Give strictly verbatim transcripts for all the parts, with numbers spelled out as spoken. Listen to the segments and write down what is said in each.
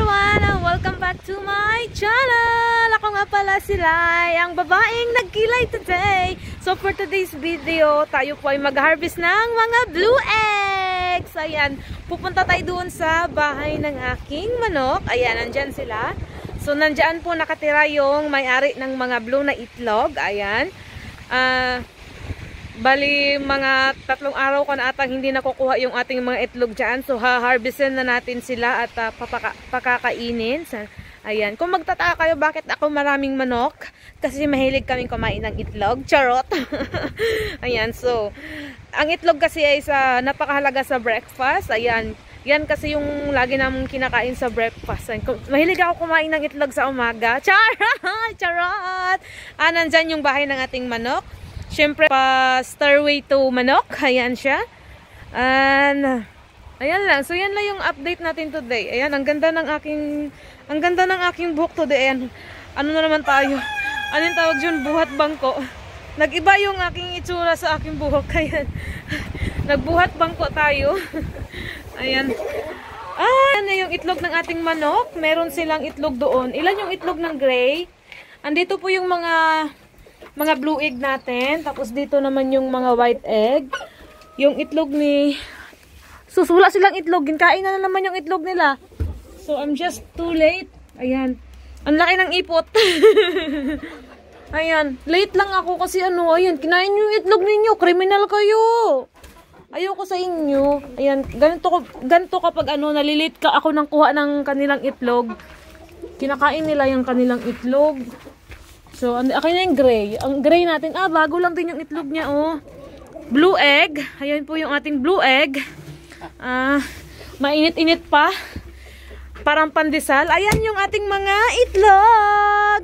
everyone! And welcome back to my channel! Ako nga pala si Lai, ang babaeng nagkilay today. So for today's video, tayo po ay mag-harvest ng mga blue eggs. Ayan, pupunta tayo doon sa bahay ng aking manok. Ayan, nandyan sila. So nandyan po nakatira yung may-ari ng mga blue na itlog. Ayan. Ah... Uh, Bali, mga tatlong araw ko na atang hindi nakukuha yung ating mga itlog dyan. So, ha-harvestin na natin sila at uh, papaka pakakainin. So, ayan. Kung magtataka kayo bakit ako maraming manok, kasi mahilig kaming kumain ng itlog. Charot! Ayan, so, ang itlog kasi ay sa, napakahalaga sa breakfast. Ayan. Yan kasi yung lagi namong kinakain sa breakfast. Mahilig ako kumain ng itlog sa umaga. Charot! Charot! Ah, nandyan yung bahay ng ating manok. Siyempre, pa Starway to manok. Ayan siya. And, ayan lang. So, yan lang yung update natin today. Ayan, ang ganda ng aking, ang ganda ng aking buhok today. Ayan, ano na naman tayo? Ano yung tawag dyan? Buhat bangko. Nag-iba yung aking itsura sa aking buhok. Ayan. Nagbuhat bangko tayo. Ayan. Ah, yan na yung itlog ng ating manok. Meron silang itlog doon. Ilan yung itlog ng gray? Andito po yung mga... mga blue egg natin. Tapos dito naman yung mga white egg. Yung itlog ni... Susula silang itlog. Kain na, na naman yung itlog nila. So, I'm just too late. Ayan. Ang laki ng ipot. Ayan. Late lang ako kasi ano, ayan. Kinain yung itlog ninyo. Kriminal kayo. Ayoko sa inyo. Ayan. Ganito, ganito kapag ano, nalilate ka ako ng kuha ng kanilang itlog. Kinakain nila yung kanilang itlog. So, akin na yung gray. Ang gray natin, ah, bago lang din yung itlog niya, oh. Blue egg. Ayan po yung ating blue egg. Ah, mainit-init pa. Parang pandesal. Ayan yung ating mga itlog.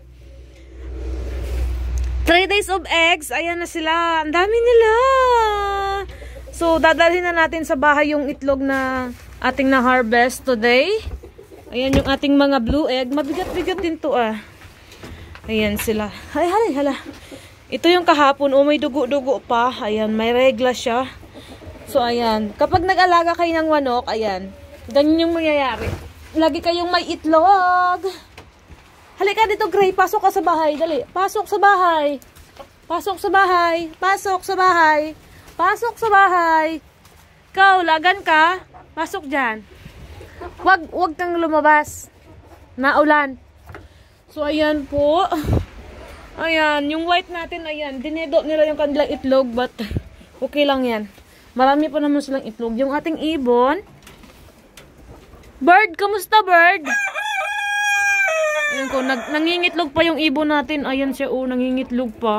Three days of eggs. Ayan na sila. Ang dami nila. So, dadalhin na natin sa bahay yung itlog na ating na-harvest today. Ayan yung ating mga blue egg. Mabigat-bigat din to, ah. Ayan sila. Ay, halay, hala. Ito yung kahapon. Oh, may dugo-dugo pa. Ayan, may regla siya. So, ayan. Kapag nag-alaga kayo ng manok, ayan. Ganyan yung mangyayari. Lagi kayong may itlog. Halika dito, Gray. Pasok ka sa bahay. Dali. Pasok sa bahay. Pasok sa bahay. Pasok sa bahay. Pasok sa bahay. Ikaw, lagan ka. Pasok dyan. Wag, wag kang lumabas. Naulan. So, ayan po. Ayan, yung white natin, ayan. Dinedo nila yung kanilang itlog, but okay lang yan. Marami pa naman silang itlog. Yung ating ibon. Bird, kamusta bird? Ayan ko, nag nangingitlog pa yung ibon natin. Ayan siya, oh, nangingitlog pa.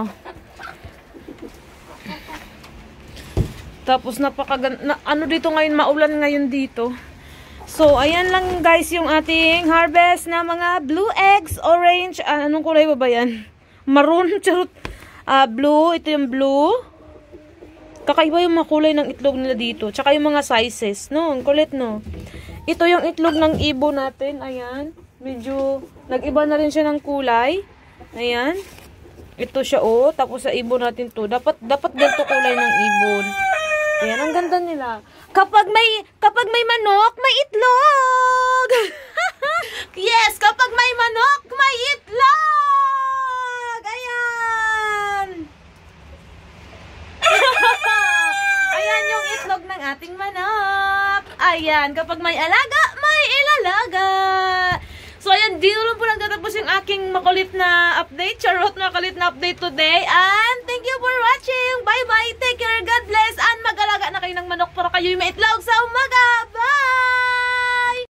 Tapos, napakagan... Na, ano dito ngayon, maulan ngayon dito. So, ayan lang guys yung ating harvest na mga blue eggs, orange, uh, anong kulay ba ba yan? Maroon, charot, uh, blue, ito yung blue. Kakaiba yung mga kulay ng itlog nila dito. Tsaka yung mga sizes, no? Ang kulit, no? Ito yung itlog ng ibon natin, ayan. Medyo, nag-iba na rin siya ng kulay. Ayan. Ito siya, oh. Tapos sa ibon natin to. Dapat, dapat ganito kulay ng ibon. Ayan, ang ganda nila. Kapag may, kapag may manok, may itlog! Yes, kapag may manok, may itlog! Ayan! Ayan yung itlog ng ating manok. Ayan, kapag may alaga, may ilalaga. So, ayan, dito lang po nagtatapos yung aking makulit na update. Charot, makulit na update today. And thank you for watching. Bye-bye. Take care. God bless. And mag-alaga na kayo ng manok para kayo'y maitlog sa umaga.